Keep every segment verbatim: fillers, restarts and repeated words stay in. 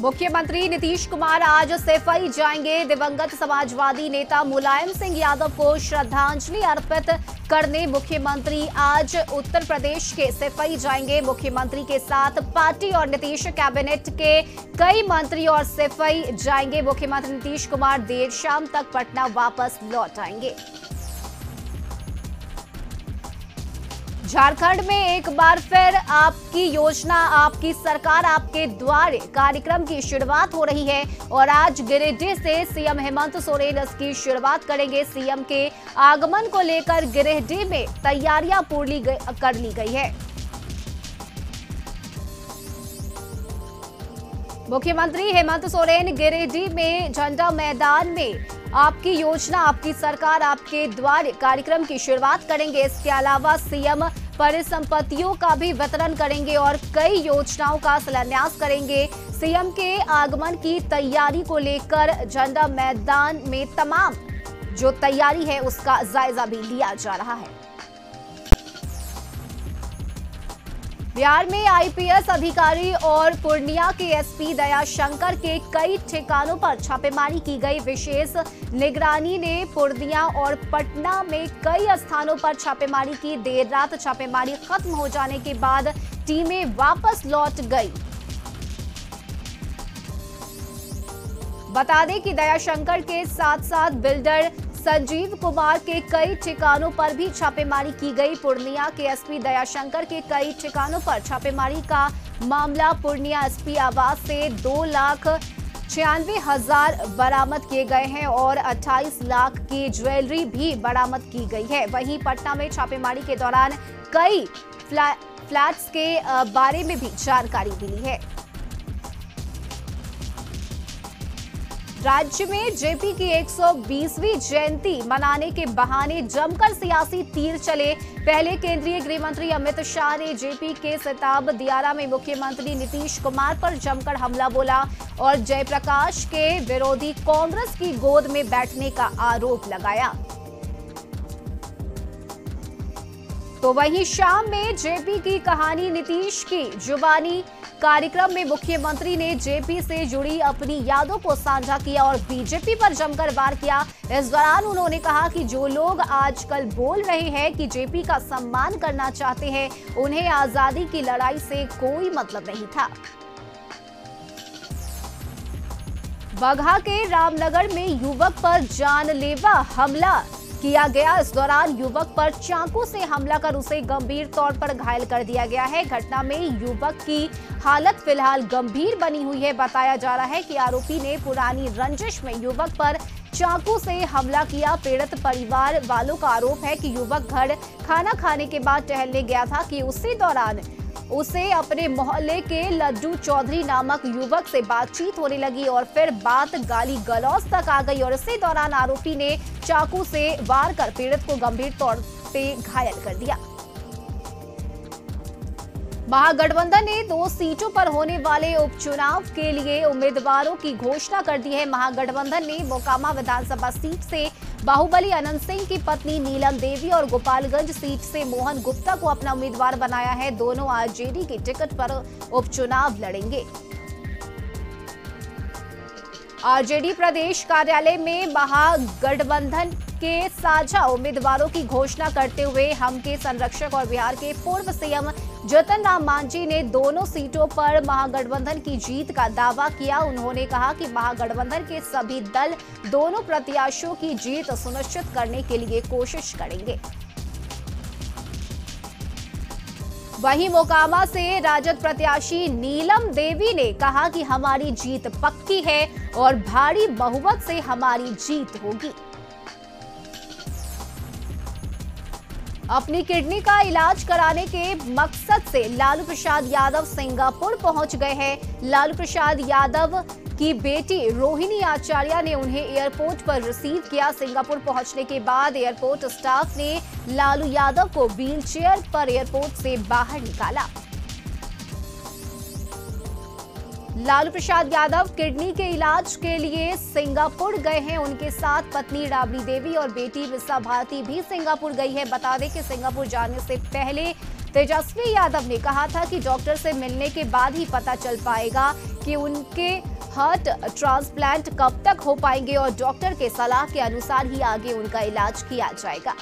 मुख्यमंत्री नीतीश कुमार आज सिफई जाएंगे। दिवंगत समाजवादी नेता मुलायम सिंह यादव को श्रद्धांजलि अर्पित करने मुख्यमंत्री आज उत्तर प्रदेश के सिफई जाएंगे। मुख्यमंत्री के साथ पार्टी और नीतीश कैबिनेट के कई मंत्री और सिफई जाएंगे। मुख्यमंत्री नीतीश कुमार देर शाम तक पटना वापस लौट आएंगे। झारखंड में एक बार फिर आपकी योजना, आपकी सरकार, आपके द्वार कार्यक्रम की शुरुआत हो रही है और आज गिरिडीह से सीएम हेमंत सोरेन इसकी शुरुआत करेंगे। सीएम के आगमन को लेकर गिरिडीह में तैयारियां पूरी कर ली गई है। मुख्यमंत्री हेमंत सोरेन गिरिडीह में झंडा मैदान में आपकी योजना, आपकी सरकार, आपके द्वार कार्यक्रम की शुरुआत करेंगे। इसके अलावा सीएम परिसंपत्तियों का भी वितरण करेंगे और कई योजनाओं का शिलान्यास करेंगे। सीएम के आगमन की तैयारी को लेकर झंडा मैदान में तमाम जो तैयारी है उसका जायजा भी लिया जा रहा है। बिहार में आईपीएस अधिकारी और पूर्णिया के एसपी दयाशंकर के कई ठिकानों पर छापेमारी की गई। विशेष निगरानी ने पूर्णिया और पटना में कई स्थानों पर छापेमारी की। देर रात छापेमारी खत्म हो जाने के बाद टीमें वापस लौट गई। बता दें कि दयाशंकर के साथ साथ बिल्डर संजीव कुमार के कई ठिकानों पर भी छापेमारी की गई। पूर्णिया के एसपी दयाशंकर के कई ठिकानों पर छापेमारी का मामला। पूर्णिया एसपी आवास से दो लाख छियानवे हजार बरामद किए गए हैं और अट्ठाईस लाख की ज्वेलरी भी बरामद की गई है। वहीं पटना में छापेमारी के दौरान कई फ्लै, फ्लैट्स के बारे में भी जानकारी मिली है। राज्य में जेपी की एक सौ बीसवीं जयंती मनाने के बहाने जमकर सियासी तीर चले। पहले केंद्रीय गृह मंत्री अमित शाह ने जेपी के सिताब दियारा में मुख्यमंत्री नीतीश कुमार पर जमकर हमला बोला और जयप्रकाश के विरोधी कांग्रेस की गोद में बैठने का आरोप लगाया। तो वहीं शाम में जेपी की कहानी नीतीश की जुबानी कार्यक्रम में मुख्यमंत्री ने जेपी से जुड़ी अपनी यादों को साझा किया और बीजेपी पर जमकर वार किया। इस दौरान उन्होंने कहा कि जो लोग आजकल बोल रहे हैं कि जेपी का सम्मान करना चाहते हैं, उन्हें आजादी की लड़ाई से कोई मतलब नहीं था। बगहा के रामनगर में युवक पर जानलेवा हमला किया गया। इस दौरान युवक पर चाकू से हमला कर उसे गंभीर तौर पर घायल कर दिया गया है। घटना में युवक की हालत फिलहाल गंभीर बनी हुई है। बताया जा रहा है कि आरोपी ने पुरानी रंजिश में युवक पर चाकू से हमला किया। पीड़ित परिवार वालों का आरोप है कि युवक घर खाना खाने के बाद टहलने गया था कि उसी दौरान उसे अपने मोहल्ले के लड्डू चौधरी नामक युवक से बातचीत होने लगी और फिर बात गाली गलौज तक आ गई और इसी दौरान आरोपी ने चाकू से वार कर पीड़ित को गंभीर तौर पे घायल कर दिया। महागठबंधन ने दो सीटों पर होने वाले उपचुनाव के लिए उम्मीदवारों की घोषणा कर दी है। महागठबंधन ने मोकामा विधानसभा सीट से बाहुबली अनंत सिंह की पत्नी नीलम देवी और गोपालगंज सीट से मोहन गुप्ता को अपना उम्मीदवार बनाया है। दोनों आरजेडी की टिकट पर उपचुनाव लड़ेंगे। आरजेडी प्रदेश कार्यालय में महागठबंधन के साझा उम्मीदवारों की घोषणा करते हुए हम के संरक्षक और बिहार के पूर्व सीएम जतन राम मांझी ने दोनों सीटों पर महागठबंधन की जीत का दावा किया। उन्होंने कहा कि महागठबंधन के सभी दल दोनों प्रत्याशियों की जीत सुनिश्चित करने के लिए कोशिश करेंगे। वहीं मोकामा से राजद प्रत्याशी नीलम देवी ने कहा कि हमारी जीत पक्की है और भारी बहुमत से हमारी जीत होगी। अपनी किडनी का इलाज कराने के मकसद से लालू प्रसाद यादव सिंगापुर पहुंच गए हैं। लालू प्रसाद यादव की बेटी रोहिणी आचार्य ने उन्हें एयरपोर्ट पर रिसीव किया। सिंगापुर पहुंचने के बाद एयरपोर्ट स्टाफ ने लालू यादव को व्हीलचेयर पर एयरपोर्ट से बाहर निकाला। लालू प्रसाद यादव किडनी के इलाज के लिए सिंगापुर गए हैं। उनके साथ पत्नी राबड़ी देवी और बेटी मिसा भारती भी सिंगापुर गई है। बता दें कि सिंगापुर जाने से पहले तेजस्वी यादव ने कहा था कि डॉक्टर से मिलने के बाद ही पता चल पाएगा कि उनके हार्ट ट्रांसप्लांट कब तक हो पाएंगे और डॉक्टर के सलाह के अनुसार ही आगे उनका इलाज किया जाएगा।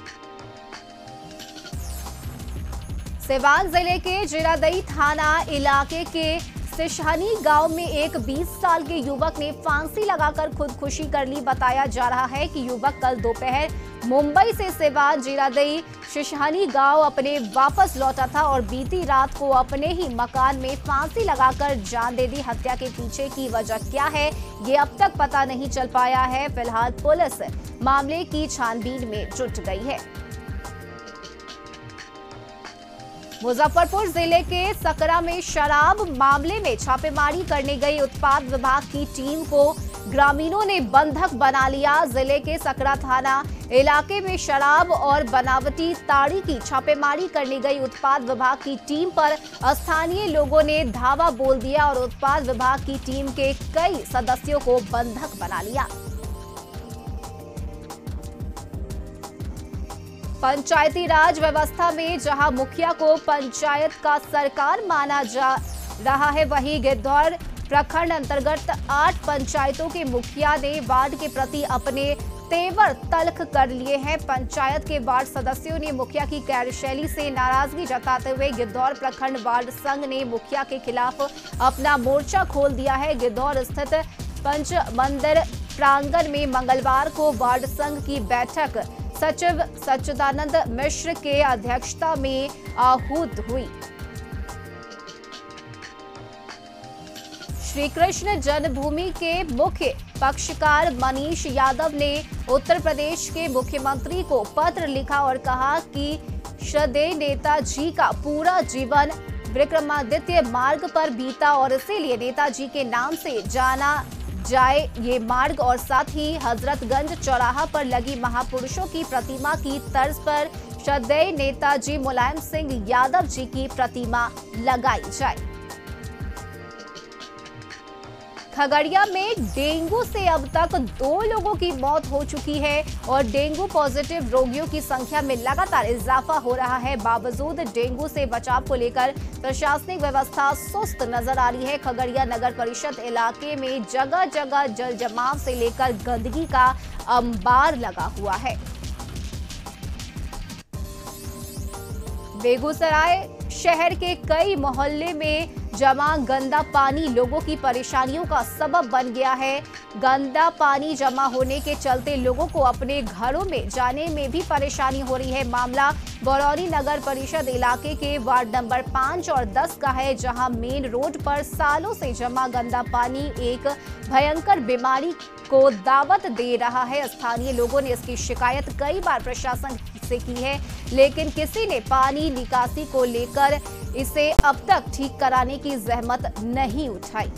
सिवान जिले के जीरादेई थाना इलाके के सिशहनी गांव में एक बीस साल के युवक ने फांसी लगाकर खुदकुशी कर ली। बताया जा रहा है कि युवक कल दोपहर मुंबई से सिवान जीरादेई सिशहनी गांव अपने वापस लौटा था और बीती रात को अपने ही मकान में फांसी लगाकर जान दे दी। हत्या के पीछे की वजह क्या है, ये अब तक पता नहीं चल पाया है। फिलहाल पुलिस मामले की छानबीन में जुट गई है। मुजफ्फरपुर जिले के सकरा में शराब मामले में छापेमारी करने गई उत्पाद विभाग की टीम को ग्रामीणों ने बंधक बना लिया। जिले के सकरा थाना इलाके में शराब और बनावटी ताड़ी की छापेमारी करने गई उत्पाद विभाग की टीम पर स्थानीय लोगों ने धावा बोल दिया और उत्पाद विभाग की टीम के कई सदस्यों को बंधक बना लिया। पंचायती राज व्यवस्था में जहां मुखिया को पंचायत का सरकार माना जा रहा है, वहीं गिद्धौर प्रखंड अंतर्गत आठ पंचायतों के मुखिया ने वार्ड के प्रति अपने तेवर तल्ख कर लिए हैं। पंचायत के वार्ड सदस्यों ने मुखिया की कार्यशैली से नाराजगी जताते हुए गिद्धौर प्रखंड वार्ड संघ ने मुखिया के खिलाफ अपना मोर्चा खोल दिया है। गिद्धौर स्थित पंच मंदिर प्रांगण में मंगलवार को वार्ड संघ की बैठक सचिव सच्चिदानंद मिश्र के अध्यक्षता में आहूत हुई। श्री कृष्ण जन्मभूमि के मुख्य पक्षकार मनीष यादव ने उत्तर प्रदेश के मुख्यमंत्री को पत्र लिखा और कहा कि श्रद्धेय नेताजी का पूरा जीवन विक्रमादित्य मार्ग पर बीता और इसीलिए नेताजी के नाम से जाना जाए ये मार्ग और साथ ही हजरतगंज चौराहा पर लगी महापुरुषों की प्रतिमा की तर्ज पर श्रद्धेय नेताजी मुलायम सिंह यादव जी की प्रतिमा लगाई जाए। खगड़िया में डेंगू से अब तक दो लोगों की मौत हो चुकी है और डेंगू पॉजिटिव रोगियों की संख्या में लगातार इजाफा हो रहा है। बावजूद डेंगू से बचाव को लेकर प्रशासनिक व्यवस्था सुस्त नजर आ रही है। खगड़िया नगर परिषद इलाके में जगह जगह जल जमाव से लेकर गंदगी का अंबार लगा हुआ है। बेगूसराय शहर के कई मोहल्ले में जमा गंदा पानी लोगों की परेशानियों का सबब बन गया है। गंदा पानी जमा होने के चलते लोगों को अपने घरों में जाने में भी परेशानी हो रही है। मामला बरौनी नगर परिषद इलाके के वार्ड नंबर पाँच और दस का है, जहां मेन रोड पर सालों से जमा गंदा पानी एक भयंकर बीमारी को दावत दे रहा है। स्थानीय लोगों ने इसकी शिकायत कई बार प्रशासन से की है, लेकिन किसी ने पानी निकासी को लेकर इसे अब तक ठीक कराने की जहमत नहीं उठाई।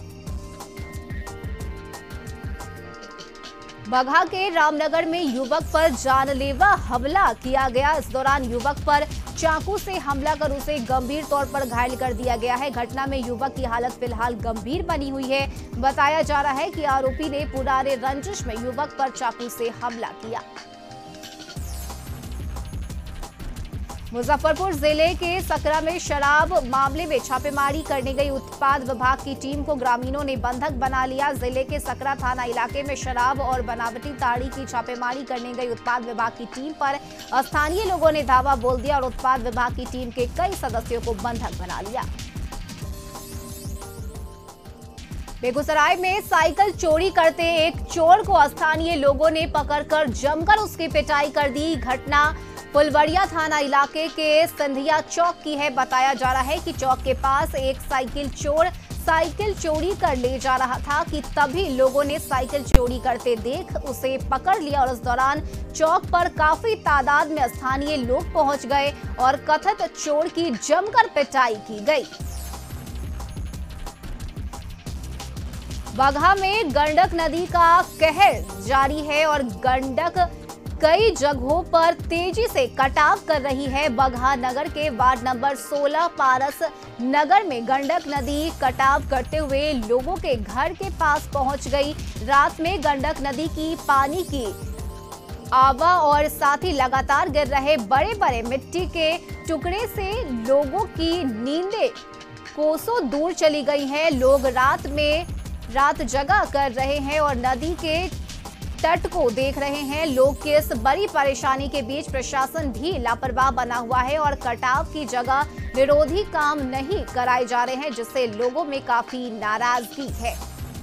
बगहा के रामनगर में युवक पर जानलेवा हमला किया गया। इस दौरान युवक पर चाकू से हमला कर उसे गंभीर तौर पर घायल कर दिया गया है। घटना में युवक की हालत फिलहाल गंभीर बनी हुई है। बताया जा रहा है कि आरोपी ने पुराने रंजिश में युवक पर चाकू से हमला किया। मुजफ्फरपुर जिले के सकरा में शराब मामले में छापेमारी करने गई उत्पाद विभाग की टीम को ग्रामीणों ने बंधक बना लिया। जिले के सकरा थाना इलाके में शराब और बनावटी ताड़ी की छापेमारी करने गई उत्पाद विभाग की टीम पर स्थानीय लोगों ने धावा बोल दिया और उत्पाद विभाग की टीम के कई सदस्यों को बंधक बना लिया। बेगूसराय में साइकिल चोरी करते एक चोर को स्थानीय लोगों ने पकड़कर जमकर उसकी पिटाई कर दी। घटना फुलवड़िया थाना इलाके के संधिया चौक की है। बताया जा रहा है कि चौक के पास एक साइकिल चोर साइकिल चोरी कर ले जा रहा था कि तभी लोगों ने साइकिल चोरी करते देख उसे पकड़ लिया और इस दौरान चौक पर काफी तादाद में स्थानीय लोग पहुंच गए और कथित चोर की जमकर पिटाई की गई। बगहा में गंडक नदी का कहर जारी है और गंडक कई जगहों पर तेजी से कटाव कर रही है। बगहा नगर के वार्ड नंबर सोलह पारस नगर में गंडक नदी कटाव करते हुए लोगों के घर के पास पहुंच गई। रात में गंडक नदी की पानी की आवा और साथ ही लगातार गिर रहे बड़े बड़े मिट्टी के टुकड़े से लोगों की नींदें कोसों दूर चली गई हैं। लोग रात में रात जगा कर रहे हैं और नदी के तट को देख रहे हैं। लोग की इस बड़ी परेशानी के बीच प्रशासन भी लापरवाह बना हुआ है और कटाव की जगह विरोधी काम नहीं कराए जा रहे हैं, जिससे लोगों में काफी नाराजगी है।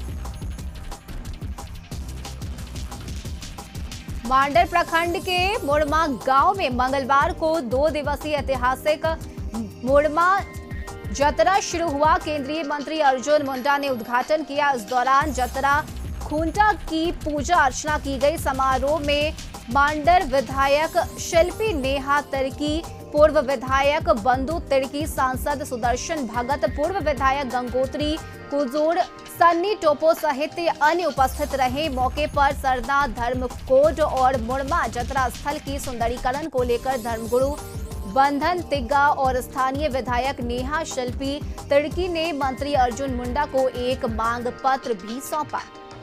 मांडर प्रखंड के मुड़मा गांव में मंगलवार को दो दिवसीय ऐतिहासिक मुड़मा जतरा शुरू हुआ। केंद्रीय मंत्री अर्जुन मुंडा ने उद्घाटन किया। इस दौरान जतरा खूंटा की पूजा अर्चना की गई। समारोह में मांडर विधायक शिल्पी नेहा तिर्की, पूर्व विधायक बंधु तिर्की, सांसद सुदर्शन भगत, पूर्व विधायक गंगोत्री कुजूर, सन्नी टोपो सहित अन्य उपस्थित रहे। मौके पर सरना धर्मकोट और मुड़मा जतरा स्थल की सुंदरीकरण को लेकर धर्मगुरु बंधन तिग्गा और स्थानीय विधायक नेहा शिल्पी तिर्की ने मंत्री अर्जुन मुंडा को एक मांग पत्र भी सौंपा।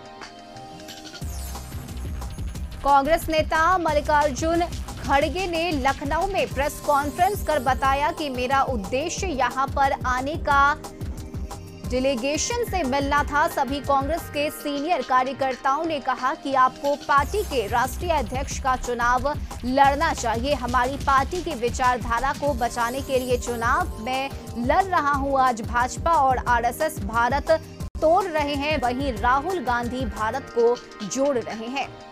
कांग्रेस नेता मल्लिकार्जुन खड़गे ने लखनऊ में प्रेस कॉन्फ्रेंस कर बताया कि मेरा उद्देश्य यहां पर आने का डेलीगेशन से मिलना था। सभी कांग्रेस के सीनियर कार्यकर्ताओं ने कहा कि आपको पार्टी के राष्ट्रीय अध्यक्ष का चुनाव लड़ना चाहिए। हमारी पार्टी की विचारधारा को बचाने के लिए चुनाव में लड़ रहा हूं। आज भाजपा और आरएसएस भारत तोड़ रहे हैं, वहीं राहुल गांधी भारत को जोड़ रहे हैं।